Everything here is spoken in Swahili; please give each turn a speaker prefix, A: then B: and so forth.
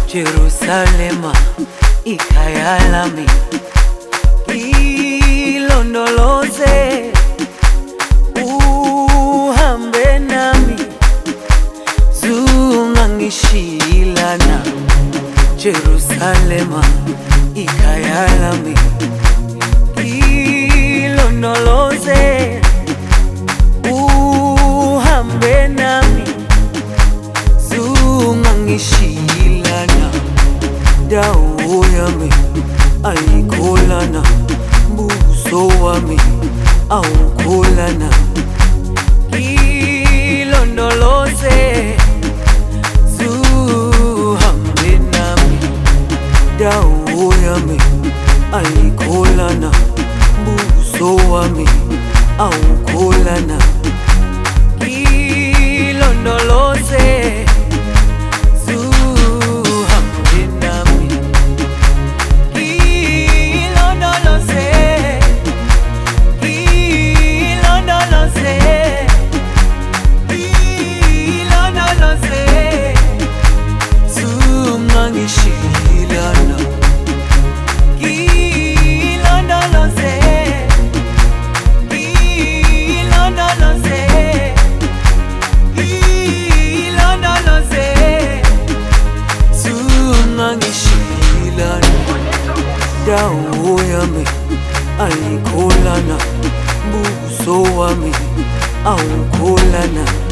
A: Jerusalema ikhaya lami, ilondoloze uhambe nami, zungangishilana. Jerusalema ikhaya lami, ilondoloze uhambe nami, zungangishilana. Dawo yami ayikholana, buso wami awukholana. Ilondoloze zuhambe nami. Dawo yami ayikholana, buso wami awukholana. Ilondoloze dawo yami ayikholana, buso wami awukholana.